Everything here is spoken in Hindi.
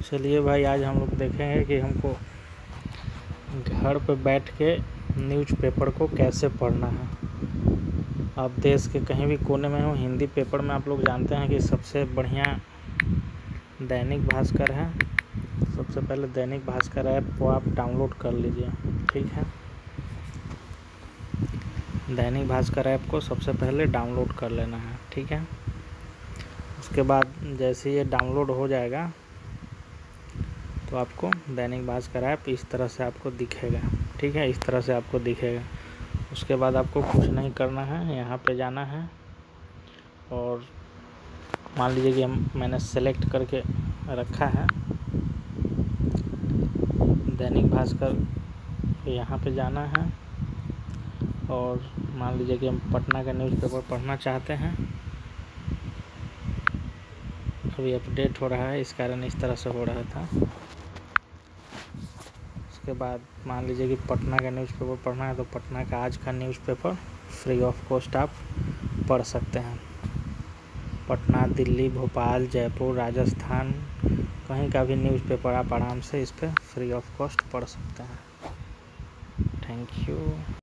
चलिए भाई, आज हम लोग देखेंगे कि हमको घर पे बैठ के न्यूज़पेपर को कैसे पढ़ना है। आप देश के कहीं भी कोने में हो, हिंदी पेपर में आप लोग जानते हैं कि सबसे बढ़िया दैनिक भास्कर है। सबसे पहले दैनिक भास्कर ऐप को आप डाउनलोड कर लीजिए, ठीक है। दैनिक भास्कर ऐप को सबसे पहले डाउनलोड कर लेना है, ठीक है। उसके बाद जैसे ये डाउनलोड हो जाएगा तो आपको दैनिक भास्कर ऐप इस तरह से आपको दिखेगा, ठीक है। इस तरह से आपको दिखेगा। उसके बाद आपको कुछ नहीं करना है, यहाँ पे जाना है और मान लीजिए कि मैंने सेलेक्ट करके रखा है दैनिक भास्कर, यहाँ पे जाना है और मान लीजिए कि हम पटना का न्यूज़पेपर पढ़ना चाहते हैं। अभी अपडेट हो रहा है, इस कारण इस तरह से हो रहा था। उसके बाद मान लीजिए कि पटना का न्यूज़पेपर पढ़ना है तो पटना का आज का न्यूज़पेपर फ्री ऑफ कॉस्ट आप पढ़ सकते हैं। पटना, दिल्ली, भोपाल, जयपुर, राजस्थान, कहीं का भी न्यूज़पेपर आप आराम से इस पर फ्री ऑफ कॉस्ट पढ़ सकते हैं। Thank you.